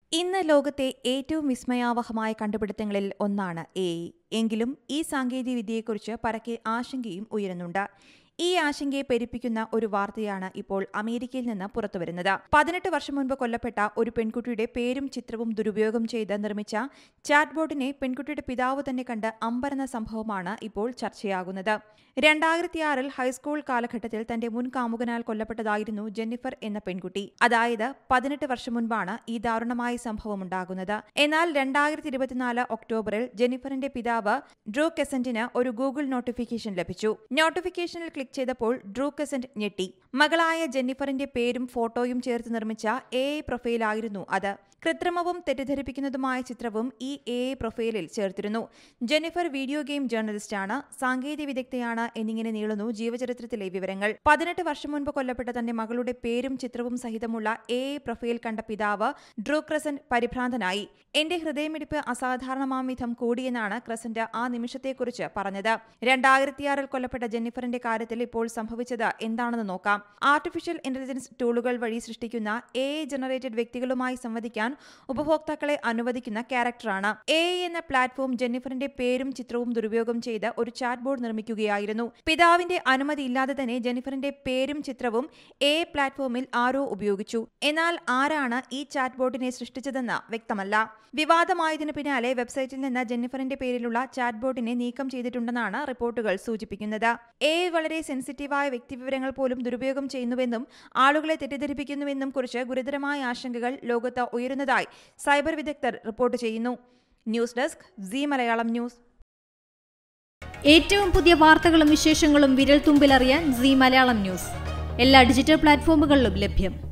ഇന്ന് ലോകത്തെ ഏറ്റവും വിസ്മയാവഹമായ കണ്ടുപിടുത്തങ്ങളിൽ ഒന്നാണ് AI. എങ്കിലും ഈ സാങ്കേതികവിദ്യയെക്കുറിച്ച് പരക്കെ ആശങ്കയും ഉയരുന്നുണ്ട്. ഈ ആശങ്കയെ പെരുപ്പിക്കുന്ന ഒരു വാർത്തയാണ് ഇപ്പോൾ അമേരിക്കയിൽ നിന്ന് പുറത്തുവരുന്നത്. 18 വർഷം മുൻപ് കൊല്ലപ്പെട്ട ഒരു പെൺകുട്ടിയുടെ പേരും ചിത്രവും ദുരുപയോഗം ചെയ്ത് നിർമ്മിച്ച ചാറ്റ്ബോട്ടിനെ പെൺകുട്ടിയുടെ പിതാവ് തന്നെ കണ്ട് അമ്പരന്ന സംഭവമാണ് ഇപ്പോൾ ചർച്ചയാകുന്നത്. 2006 ഹൈസ്കൂൾ കാലഘട്ടത്തിൽ തന്റെ മുൻ കാമുകനാൽ കൊല്ലപ്പെട്ടതായിരുന്നു ജെന്നിഫർ എന്ന പെൺകുട്ടി. അതായത് 18 വർഷം മുൻപാണ് ഈ ദാരുണമായ സംഭവമുണ്ടാകുന്നത്. എന്നാൽ 2024 ഒക്ടോബറിൽ ജെന്നിഫറിന്റെ പിതാവ് ഡ്രൂ കെസന്റിന് ഒരു ഗൂഗിൾ നോട്ടിഫിക്കേഷൻ ലഭിച്ചു. നോട്ടിഫിക്കേഷനിൽ ക്ലിക്ക് ചെയ്തപ്പോൾ ഡ്രൂ കെസന്റ് ഞെട്ടി. മകളായ ജെന്നിഫറിന്റെ പേരും ഫോട്ടോയും ചേർത്ത് നിർമ്മിച്ച AI പ്രൊഫൈലായിരുന്നു അത്. കൃത്രിമവും തെറ്റിദ്ധരിപ്പിക്കുന്നതുമായ ചിത്രവും ഈ AI പ്രൊഫൈലിൽ ചേർത്തിരുന്നു. ജെന്നിഫർ വീഡിയോ ഗെയിം ജേർണലിസ്റ്റാണ്, സാങ്കേതിക വിദഗ്ധയാണ് എന്നിങ്ങനെ നീളുന്നു ജീവചരിത്രത്തിലെ വിവരങ്ങൾ. 18 വർഷം മുൻപ് കൊല്ലപ്പെട്ട തന്റെ മകളുടെ പേരും ചിത്രവും സഹിതമുള്ള AI പ്രൊഫൈൽ കണ്ട പിതാവ് ഡ്രൂ ക്രസന്റ് പരിഭ്രാന്തനായി. എന്റെ ഹൃദയമിടിപ്പ് അസാധാരണമാം വിധം കൂടിയെന്നാണ് ക്രസന്റ് ആ നിമിഷത്തെക്കുറിച്ച് പറഞ്ഞത്. 2006 കൊല്ലപ്പെട്ട ജെന്നിഫറിന്റെ കാര്യത്തിൽ ഇപ്പോൾ സംഭവിച്ചത് എന്താണെന്ന് നോക്കാം. ആർട്ടിഫിഷ്യൽ ഇന്റലിജൻസ് ടൂളുകൾ വഴി സൃഷ്ടിക്കുന്ന AI ജനറേറ്റഡ് വ്യക്തികളുമായി സംവദിക്കാൻ ഉപഭോക്താക്കളെ അനുവദിക്കുന്ന ക്യാരക്ടറാണ്. AI എന്ന പ്ലാറ്റ്ഫോം ജെന്നിഫറിന്റെ പേരും ചിത്രവും ദുരുപയോഗം ചെയ്ത് ഒരു ചാറ്റ് ബോർഡ് നിർമ്മിക്കുകയായിരുന്നു. പിതാവിന്റെ അനുമതിയില്ലാതെ തന്നെ ജെന്നിഫറിന്റെ പേരും ചിത്രവും AI പ്ലാറ്റ്ഫോമിൽ ആരോ ഉപയോഗിച്ചു. എന്നാൽ ആരാണ് ഈ ചാറ്റ് ബോർഡിനെ സൃഷ്ടിച്ചതെന്ന് വ്യക്തമല്ല. വിവാദമായതിനു പിന്നാലെ വെബ്സൈറ്റിൽ നിന്ന് ജെന്നിഫറിന്റെ പേരിലുള്ള ചാറ്റ് ബോർഡിനെ നീക്കം ചെയ്തിട്ടുണ്ടെന്നാണ് റിപ്പോർട്ടുകൾ സൂചിപ്പിക്കുന്നത്. AI വളരെ സെൻസിറ്റീവായ വ്യക്തിവിവരങ്ങൾ പോലും ദുരുപയോഗം ചെയ്യുന്നുവെന്നും ആളുകളെ തെറ്റിദ്ധരിപ്പിക്കുന്നുവെന്നും കുറിച്ച് ഗുരുതരമായ ആശങ്കകൾ ലോകത്ത് ഉയരുന്നതായി സൈബർ വിദഗ്ധർ റിപ്പോർട്ട് ചെയ്യുന്നു. News desk Zee Malayalam news. ഏറ്റവും പുതിയ വാർത്തകളും വിശേഷങ്ങളും വിരൽ തുമ്പിലറിയാൻ സീ മലയാളം ന്യൂസ് എല്ലാ ഡിജിറ്റൽ പ്ലാറ്റ്ഫോമുകളിലും ലഭ്യം.